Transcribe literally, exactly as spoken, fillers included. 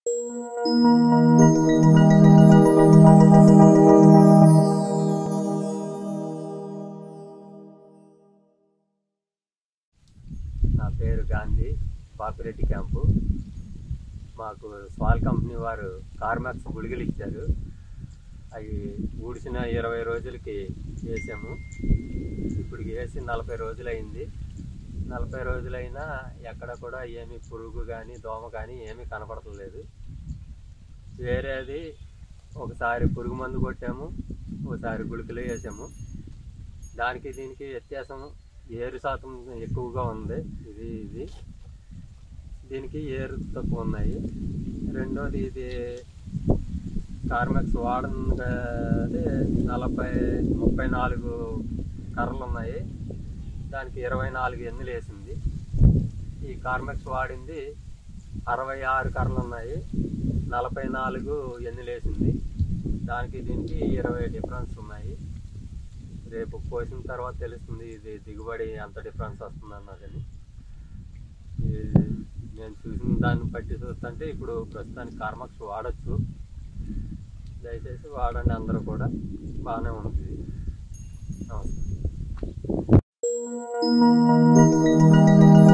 నా పేరు గాంధీ, బాపిరెడ్డి క్యాంపు. మాకు స్వాల్ కంపెనీ వారు కార్మాక్స్ గుళికలు ఇచ్చారు. అవి ఊడిసిన ఇరవై రోజులకి వేసాము. ఇప్పుడు వేసి నలభై రోజులు అయింది. నలభై రోజులైనా ఎక్కడ కూడా ఏమీ పురుగు కానీ దోమ కానీ ఏమీ కనపడలేదు. వేరేది ఒకసారి పురుగు మందు కొట్టాము, ఒకసారి గుళికలు వేసాము. దానికి దీనికి వ్యత్యాసం ఏరు శాతం ఎక్కువగా ఉంది. ఇది ఇది దీనికి ఏరు తక్కువ ఉన్నాయి. రెండోది ఇది కార్మాక్స్ వాడనది నలభై ముప్పై నాలుగు కర్రలు ఉన్నాయి, దానికి ఇరవై నాలుగు ఎన్నులు వేసింది. ఈ కార్మాక్స్ వాడింది అరవై ఆరు కర్రలు ఉన్నాయి, నలభై నాలుగు ఎన్నులు వేసింది. దానికి దీనికి ఇరవై డిఫరెన్స్ ఉన్నాయి. రేపు కోసిన తర్వాత తెలుస్తుంది ఇది దిగుబడి ఎంత డిఫరెన్స్ వస్తుంది అన్నదని. నేను చూసిన దాన్ని బట్టి చూస్తుంటే ఇప్పుడు ప్రస్తుతానికి కార్మాక్స్ వాడచ్చు. దయచేసి వాడండి, అందరూ కూడా బాగానే ఉంటుంది. నమస్తే.